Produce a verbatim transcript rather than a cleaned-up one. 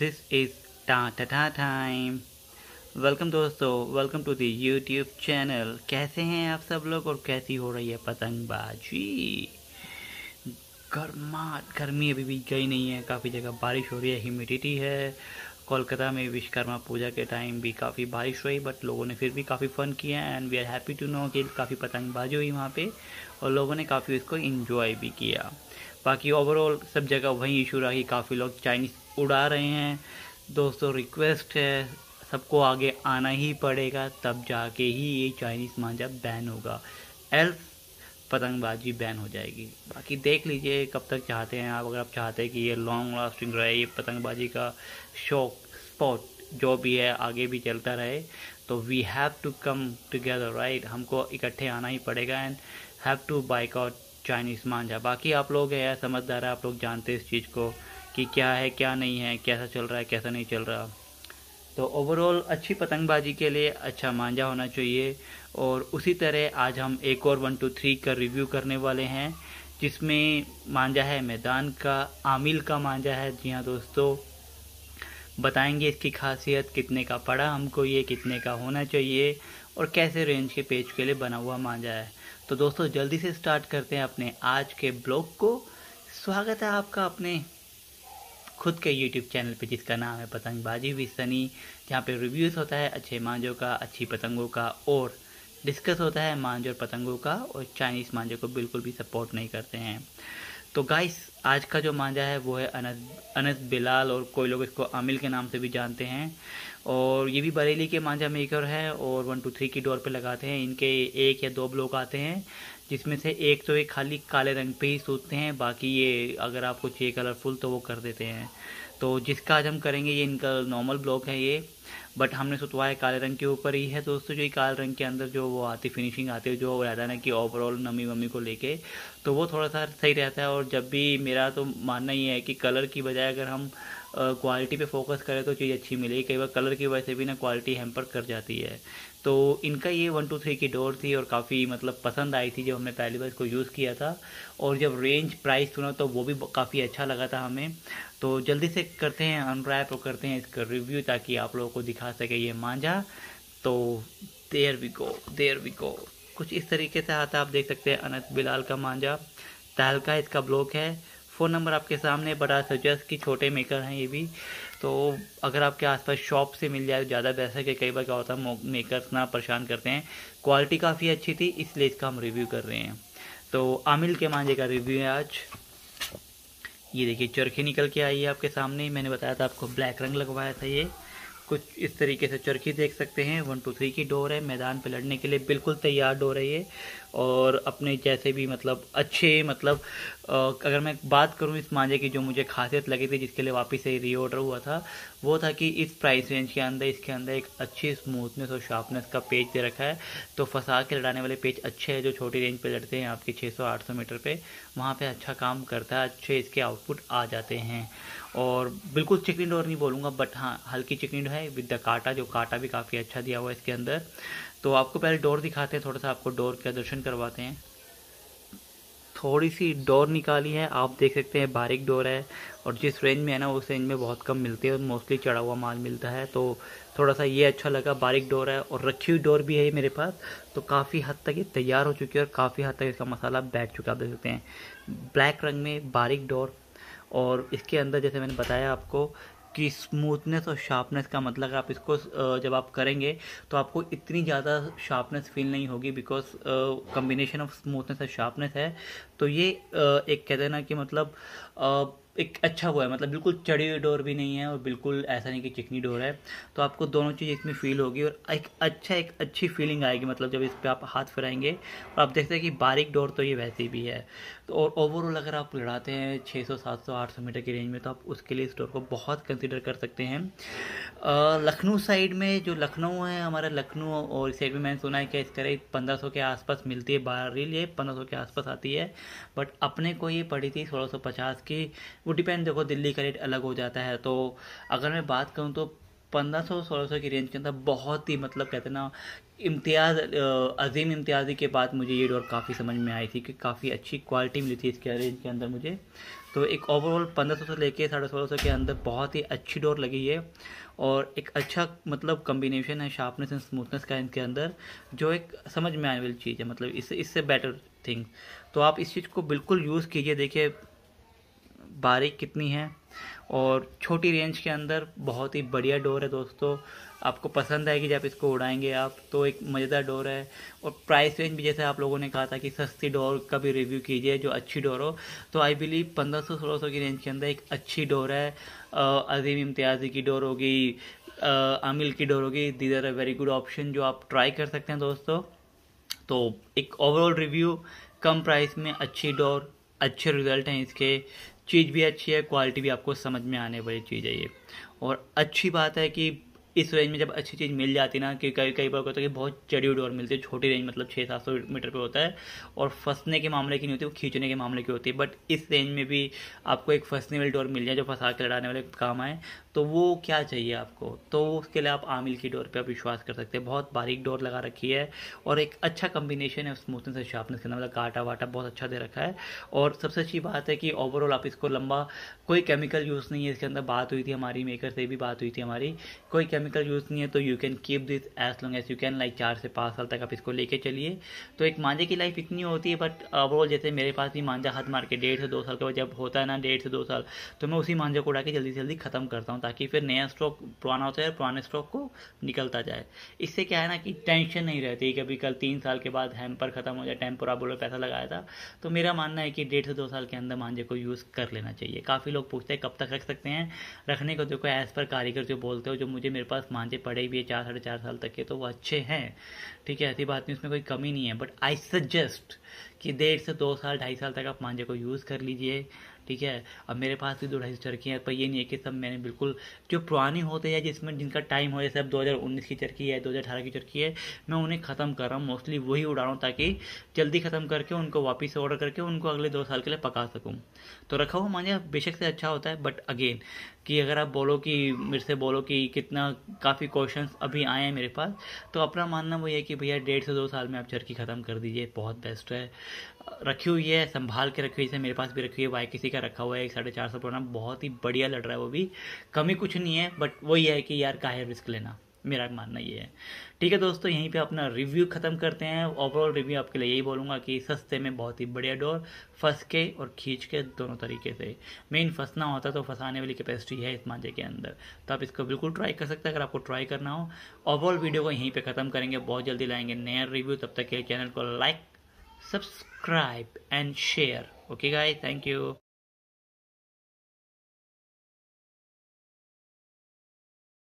This is टा टा टा टाइम। वेलकम दोस्तों, welcome to the YouTube channel. कैसे हैं आप सब लोग और कैसी हो रही है पतंगबाजी? गर्मा गर्मी अभी भी गई नहीं है, काफ़ी जगह बारिश हो रही है, ह्यूमिडिटी है। कोलकाता में विश्वकर्मा पूजा के टाइम भी काफ़ी बारिश हुई, बट लोगों ने फिर भी काफ़ी फ़न किया and we are happy to know कि काफ़ी पतंगबाजी हुई वहाँ पे और लोगों ने काफ़ी उसको इन्जॉय भी किया। बाकी ओवरऑल सब जगह वही इशू रहा कि काफ़ी लोग चाइनीज़ उड़ा रहे हैं। दोस्तों रिक्वेस्ट है, सबको आगे आना ही पड़ेगा, तब जाके ही ये चाइनीज़ मांझा बैन होगा, एल्स पतंगबाजी बैन हो जाएगी। बाकी देख लीजिए कब तक चाहते हैं आप। अगर आप चाहते हैं कि ये लॉन्ग लास्टिंग रहे, ये पतंगबाजी का शौक स्पॉट जो भी है आगे भी चलता रहे, तो we have to come together right. हमको इकट्ठे आना ही पड़ेगा and have to boycott Chinese मांझा। बाकी आप लोग हैं समझदार है, आप लोग जानते हैं इस चीज़ को कि क्या है क्या नहीं है, कैसा चल रहा है कैसा नहीं चल रहा। तो ओवरऑल अच्छी पतंगबाजी के लिए अच्छा मांझा होना चाहिए। और उसी तरह आज हम एक और वन टू थ्री का रिव्यू करने वाले हैं, जिसमें मांझा है मैदान का, आमिल का मांझा है। जी हाँ दोस्तों, बताएंगे इसकी खासियत, कितने का पड़ा हमको, ये कितने का होना चाहिए और कैसे रेंज के पेज के लिए बना हुआ मांझा है। तो दोस्तों जल्दी से स्टार्ट करते हैं अपने आज के ब्लॉग को। स्वागत है आपका अपने खुद के यूट्यूब चैनल पे जिसका नाम है पतंगबाजी विद सनी, जहाँ पे रिव्यूज़ होता है अच्छे मांझों का, अच्छी पतंगों का, और डिस्कस होता है मांझ और पतंगों का, और चाइनीज़ मांझों को बिल्कुल भी सपोर्ट नहीं करते हैं। तो गाइस आज का जो मांझा है वो है अनस अनस बिलाल, और कोई लोग इसको आमिल के नाम से भी जानते हैं। और ये भी बरेली के मांझा मेकर है और वन टू थ्री की डोर पे लगाते हैं। इनके एक या दो ब्लॉक आते हैं, जिसमें से एक तो एक खाली काले रंग पे ही सूतते हैं, बाकी ये अगर आपको चाहिए कलरफुल तो वो कर देते हैं। तो जिसका आज हम करेंगे ये इनका नॉर्मल ब्लॉक है ये, बट हमने सुतवाया काले रंग के ऊपर ही है दोस्तों। जो ये काले रंग के अंदर जो वो आती फिनिशिंग आती है, जो रहता है ना कि ओवरऑल नमी वमी को लेके, तो वो थोड़ा सा सही रहता है। और जब भी मेरा तो मानना ही है कि कलर की बजाय अगर हम क्वालिटी पे फोकस करें तो चीज़ अच्छी मिलेगी। कई बार कलर की वजह से भी ना क्वालिटी हैम्पर कर जाती है। तो इनका ये वन टू थ्री की डोर थी और काफ़ी मतलब पसंद आई थी जब हमने पहली बार इसको यूज़ किया था, और जब रेंज प्राइस सुना तो वो भी काफ़ी अच्छा लगा था हमें। तो जल्दी से करते हैं अनरैप और करते हैं इसका रिव्यू, ताकि आप लोगों को दिखा सके ये मांझा। तो there we go there we go कुछ इस तरीके से आता है, आप देख सकते हैं अनस बिलाल का मांझा। तहलका इसका ब्लॉक है। फ़ोन नंबर आपके सामने, बड़ा सजेस्ट कि छोटे मेकर हैं ये भी, तो अगर आपके आसपास शॉप से मिल जाए तो ज़्यादा बेहतर है कि कई बार क्या होता है मेकर्स ना परेशान करते हैं। क्वालिटी काफ़ी अच्छी थी इसलिए इसका हम रिव्यू कर रहे हैं। तो आमिल के मांझे का रिव्यू है आज। ये देखिए चरखी निकल के आई है आपके सामने, मैंने बताया था आपको ब्लैक रंग लगवाया था। ये कुछ इस तरीके से चरखी देख सकते हैं। वन टू थ्री की डोर है, मैदान पे लड़ने के लिए बिल्कुल तैयार डोर है ये। और अपने जैसे भी मतलब अच्छे मतलब आ, अगर मैं बात करूं इस मांझे की, जो मुझे खासियत लगी थी जिसके लिए वापस से रीऑर्डर हुआ था, वो था कि इस प्राइस रेंज के अंदर इसके अंदर एक अच्छी स्मूथनेस और शार्पनेस का पेज दे रखा है। तो फंसा के लड़ाने वाले पेज अच्छे हैं, जो छोटी रेंज पे लड़ते हैं आपके छः सौ आठ सौ मीटर पे, वहाँ पे अच्छा काम करता है, अच्छे इसके आउटपुट आ जाते हैं। और बिल्कुल चिकनी डोर नहीं बोलूँगा, बट हाँ हल्की चिकनी है विद द काटा, जो काटा भी काफ़ी अच्छा दिया हुआ है इसके अंदर। तो आपको पहले डोर दिखाते हैं, थोड़ा सा आपको डोर का दर्शन करवाते हैं। थोड़ी सी डोर निकाली है, आप देख सकते हैं बारीक डोर है, और जिस रेंज में है ना उस रेंज में बहुत कम मिलती है, मोस्टली चढ़ा हुआ माल मिलता है। तो थोड़ा सा ये अच्छा लगा, बारीक डोर है और रखी हुई डोर भी है मेरे पास। तो काफ़ी हद तक ये तैयार हो चुकी है और काफ़ी हद तक इसका मसाला बैठ चुका है, आप देख सकते हैं ब्लैक रंग में बारीक डोर। और इसके अंदर जैसे मैंने बताया आपको कि स्मूथनेस और शार्पनेस का मतलब आप इसको जब आप करेंगे तो आपको इतनी ज़्यादा शार्पनेस फील नहीं होगी, बिकॉज कम्बिनेशन ऑफ स्मूथनेस और शार्पनेस है। तो ये एक कहते हैं ना कि मतलब एक अच्छा हुआ है, मतलब बिल्कुल चढ़ी हुई डोर भी नहीं है और बिल्कुल ऐसा नहीं कि चिकनी डोर है। तो आपको दोनों चीज़ इसमें फील होगी और एक अच्छा एक अच्छी फीलिंग आएगी, मतलब जब इस पर आप हाथ फिराएंगे। और आप देखते हैं कि बारीक डोर तो ये वैसे भी है। तो और ओवरऑल अगर आप लड़ाते हैं छः सौ सात सौ आठ सौ मीटर की रेंज में, तो आप उसके लिए इस डोर को बहुत कंसिडर कर सकते हैं। लखनऊ साइड में, जो लखनऊ है हमारा, लखनऊ और इस साइड में मैंने सुना है कि इसका रेट पंद्रह सौ के आसपास मिलती है, बारह रील ये पंद्रह सौ के आसपास आती है। बट अपने को ये पड़ी थी सोलह सौ पचास की। वो डिपेंड, देखो दिल्ली का रेट अलग हो जाता है। तो अगर मैं बात करूँ तो पंद्रह सौ सोलह सौ की रेंज के अंदर बहुत ही मतलब कहते हैं ना इम्तियाज़, अजीम इम्तियाज़ी के बाद मुझे ये डोर काफ़ी समझ में आई थी कि काफ़ी अच्छी क्वालिटी मिली थी इसके रेंज के अंदर मुझे। तो एक ओवरऑल पंद्रह सौ से लेके साढ़े सोलह सौ के अंदर बहुत ही अच्छी डोर लगी है और एक अच्छा मतलब कम्बिनेशन है शार्पनेस एंड स्मूथनेस का इनके अंदर, जो एक समझ में आने वाली चीज़ है, मतलब इससे इससे बेटर थिंग। तो आप इस चीज़ को बिल्कुल यूज़ कीजिए। देखिए बारीक कितनी है और छोटी रेंज के अंदर बहुत ही बढ़िया डोर है दोस्तों, आपको पसंद आएगी जब इसको उड़ाएंगे आप। तो एक मज़ेदार डोर है और प्राइस रेंज भी जैसे आप लोगों ने कहा था कि सस्ती डोर का भी रिव्यू कीजिए जो अच्छी डोर हो, तो आई बिलीव पंद्रह सौ सोलह सौ की रेंज के अंदर एक अच्छी डोर है। अजीम इम्तियाज़ी की डोर होगी, आमिल की डोर होगी, these are a very good option जो आप ट्राई कर सकते हैं दोस्तों। तो एक ओवरऑल रिव्यू, कम प्राइस में अच्छी डोर, अच्छे रिजल्ट हैं इसके, चीज़ भी अच्छी है, क्वालिटी भी आपको समझ में आने वाली चीज़ है ये। और अच्छी बात है कि इस रेंज में जब अच्छी चीज़ मिल जाती ना, कि कई कई बार होता है कि बहुत चढ़ी डोर मिलती है, छोटी रेंज मतलब छः सात सौ मीटर पे होता है और फंसने के मामले की नहीं होती, वो खींचने के मामले की होती है। बट इस रेंज में भी आपको एक फंसने वाली डोर मिल जाए जो फंसा के लड़ाने वाले काम आए, तो वो क्या चाहिए आपको। तो उसके लिए आप आमिल की डोर पे आप विश्वास कर सकते हैं। बहुत बारीक डोर लगा रखी है और एक अच्छा कम्बिनेशन है स्मूथनेस और शार्पनेस के अंदर, मतलब काटा वाटा बहुत अच्छा दे रखा है। और सबसे अच्छी बात है कि ओवरऑल आप इसको लंबा, कोई केमिकल यूज़ नहीं है इसके अंदर, बात हुई थी हमारी मेकर से भी बात हुई थी हमारी, कोई केमिकल यूज़ नहीं है। तो you can keep this as long as you can, like चार से पाँच साल तक आप इसको लेके चलिए। तो एक मांझे की लाइफ इतनी होती है, बट ओवरऑल जैसे मेरे पास भी मांझा हाथ मार के डेढ़ से दो साल के बाद जब होता है ना, डेढ़ से दो साल, तो मैं उसी मांझे को उड़ा के जल्दी से जल्दी खत्म करता हूँ, ताकि फिर नया स्टॉक पुराना होता है, पुराने स्टॉक को निकलता जाए। इससे क्या है ना कि टेंशन नहीं रहती, कभी कल तीन साल के बाद हैम्पर खत्म हो जाए, टेम्पर आप बोलो पैसा लगाया था। तो मेरा मानना है कि डेढ़ से दो साल के अंदर मांझे को यूज़ कर लेना चाहिए। काफ़ी लोग पूछते हैं कब तक रख सकते हैं, रखने को देखो एज़ पर कारीगर जो बोलते हो, जो मुझे मेरे पास मांझे पड़े भी है चार साढ़े चार साल तक के, तो वो अच्छे हैं, ठीक है, ऐसी बात नहीं, उसमें कोई कमी नहीं है। बट आई सजेस्ट कि डेढ़ से दो साल ढाई साल तक आप मांझे को यूज़ कर लीजिए, ठीक है। अब मेरे पास भी दो ढाई सौ चरखी हैं, पर ये नहीं है कि सब मैंने बिल्कुल, जो पुरानी होते हैं जिसमें जिनका टाइम हो, जैसे अब दो हज़ार उन्नीस की चरखी है, दो हज़ार अठारह की चरखी है, मैं उन्हें ख़त्म कर रहा हूँ, मोस्टली वही उड़ा रहा हूँ, ताकि जल्दी ख़त्म करके उनको वापस से ऑर्डर करके उनको अगले दो साल के लिए पका सकूँ। तो रखा हुआ मांझा बेशक से अच्छा होता है, बट अगेन कि अगर आप बोलो कि मेरे से बोलो कि कितना, काफ़ी क्वेश्चंस अभी आए हैं मेरे पास, तो अपना मानना वो है कि भैया डेढ़ से दो साल में आप चरखी ख़त्म कर दीजिए, बहुत बेस्ट है। रखी हुई है, संभाल के रखी हुई, जैसे मेरे पास भी रखी हुई है, वाई किसी का रखा हुआ है एक साढ़े चार सौ पुराना, बहुत ही बढ़िया लड़ रहा है वो भी, कमी कुछ नहीं है, बट वही है कि यार काहे रिस्क लेना, मेरा मानना ये है। ठीक है दोस्तों, यहीं पे अपना रिव्यू ख़त्म करते हैं। ओवरऑल रिव्यू आपके लिए यही बोलूँगा कि सस्ते में बहुत ही बढ़िया डोर, फंस के और खींच के दोनों तरीके से। मेन फंसना होता तो फंसाने वाली कैपेसिटी है इस मांझे के अंदर, तो आप इसको बिल्कुल ट्राई कर सकते हैं अगर आपको ट्राई करना हो। ओवरऑल वीडियो को यहीं पर ख़त्म करेंगे, बहुत जल्दी लाएंगे नया रिव्यू, तब तक के चैनल को like, subscribe and share. Okay guys, thank you.